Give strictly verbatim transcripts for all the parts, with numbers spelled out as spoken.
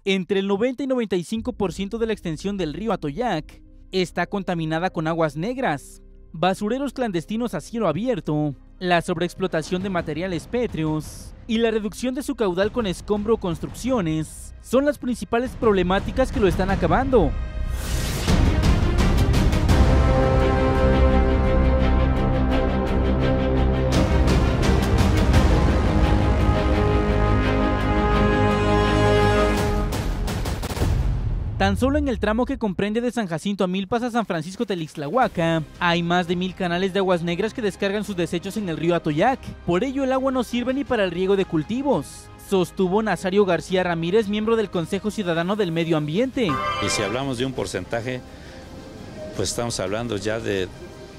Entre el noventa y noventa y cinco por ciento de la extensión del río Atoyac está contaminada con aguas negras, basureros clandestinos a cielo abierto, la sobreexplotación de materiales pétreos y la reducción de su caudal con escombro o construcciones son las principales problemáticas que lo están acabando. Tan solo en el tramo que comprende de San Jacinto a Milpas a San Francisco Textlahuaca, hay más de mil canales de aguas negras que descargan sus desechos en el río Atoyac. Por ello, el agua no sirve ni para el riego de cultivos, sostuvo Nazario García Ramírez, miembro del Consejo Ciudadano del Medio Ambiente. Y si hablamos de un porcentaje, pues estamos hablando ya de,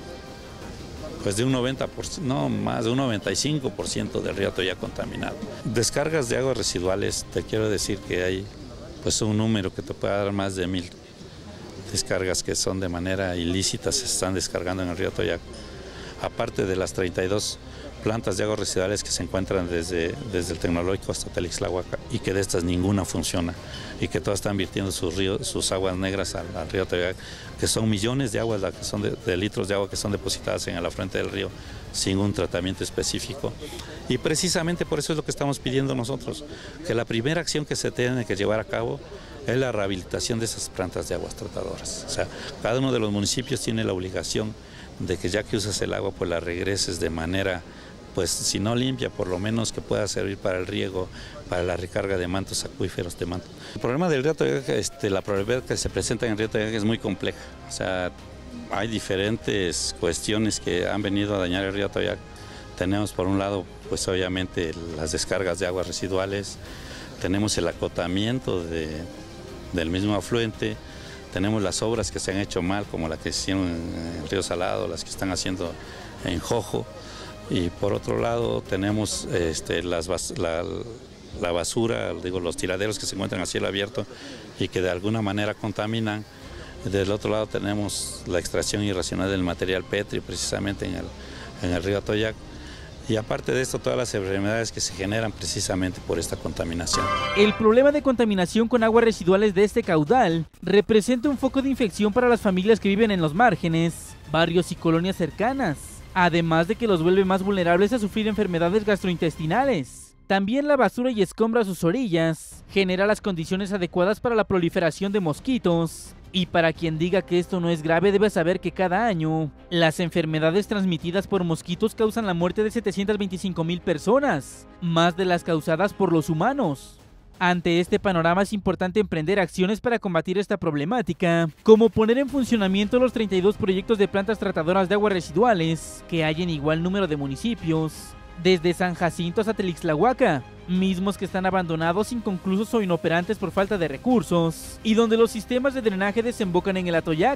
pues de un noventa por ciento, no más de un noventa y cinco por ciento del río Atoyac contaminado. Descargas de aguas residuales, te quiero decir que hay pues un número que te puede dar más de mil descargas que son de manera ilícita, se están descargando en el río Atoyac, aparte de las treinta y dos plantas de aguas residuales que se encuentran desde, desde el Tecnológico hasta Textlahuaca, y que de estas ninguna funciona, y que todas están virtiendo sus, ríos, sus aguas negras al, al río Atoyac, que son millones de aguas, que son de, de litros de agua que son depositadas en la fuente del río sin un tratamiento específico. Y precisamente por eso es lo que estamos pidiendo nosotros, que la primera acción que se tiene que llevar a cabo es la rehabilitación de esas plantas de aguas tratadoras. O sea, cada uno de los municipios tiene la obligación de que ya que usas el agua, pues la regreses de manera, pues si no limpia, por lo menos que pueda servir para el riego, para la recarga de mantos acuíferos de mantos. El problema del río Atoyac, este, la problemática que se presenta en el río Atoyac es muy compleja. O sea, hay diferentes cuestiones que han venido a dañar el río Atoyac. Tenemos por un lado, pues obviamente las descargas de aguas residuales, tenemos el acotamiento de, del mismo afluente, tenemos las obras que se han hecho mal, como la que se hicieron en el río Salado, las que están haciendo en Jojo. Y por otro lado tenemos este, las, la, la basura, digo, los tiraderos que se encuentran a cielo abierto y que de alguna manera contaminan. Del otro lado tenemos la extracción irracional del material pétreo precisamente en el, en el río Atoyac. Y aparte de esto, todas las enfermedades que se generan precisamente por esta contaminación. El problema de contaminación con aguas residuales de este caudal representa un foco de infección para las familias que viven en los márgenes, barrios y colonias cercanas, además de que los vuelve más vulnerables a sufrir enfermedades gastrointestinales. También la basura y escombro a sus orillas genera las condiciones adecuadas para la proliferación de mosquitos. Y para quien diga que esto no es grave, debe saber que cada año las enfermedades transmitidas por mosquitos causan la muerte de setecientas veinticinco mil personas, más de las causadas por los humanos. Ante este panorama es importante emprender acciones para combatir esta problemática, como poner en funcionamiento los treinta y dos proyectos de plantas tratadoras de aguas residuales que hay en igual número de municipios, desde San Jacinto hasta Textlahuaca, mismos que están abandonados, inconclusos o inoperantes por falta de recursos, y donde los sistemas de drenaje desembocan en el Atoyac.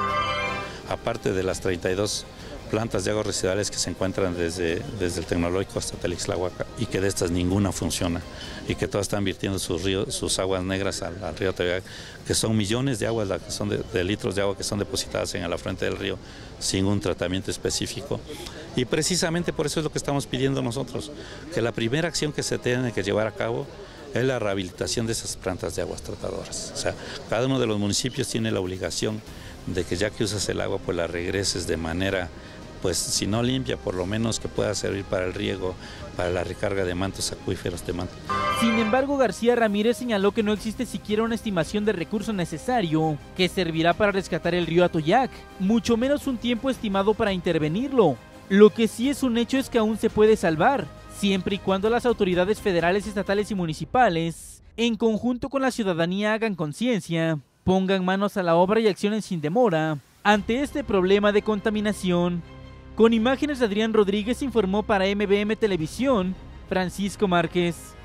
Aparte de las treinta y dos plantas de aguas residuales que se encuentran desde, desde el Tecnológico hasta Textlahuaca, y que de estas ninguna funciona, y que todas están virtiendo sus, ríos, sus aguas negras al, al río Atoyac, que son millones de aguas, que son de, de litros de agua que son depositadas en la fuente del río sin un tratamiento específico. Y precisamente por eso es lo que estamos pidiendo nosotros, que la primera acción que se tiene que llevar a cabo es la rehabilitación de esas plantas de aguas tratadoras. O sea, cada uno de los municipios tiene la obligación de que ya que usas el agua, pues la regreses de manera, pues si no limpia, por lo menos que pueda servir para el riego, para la recarga de mantos acuíferos de mantos. Sin embargo, García Ramírez señaló que no existe siquiera una estimación de recurso necesario que servirá para rescatar el río Atoyac, mucho menos un tiempo estimado para intervenirlo. Lo que sí es un hecho es que aún se puede salvar, siempre y cuando las autoridades federales, estatales y municipales, en conjunto con la ciudadanía, hagan conciencia, pongan manos a la obra y accionen sin demora ante este problema de contaminación. Con imágenes de Adrián Rodríguez informó para M B M Televisión, Francisco Márquez.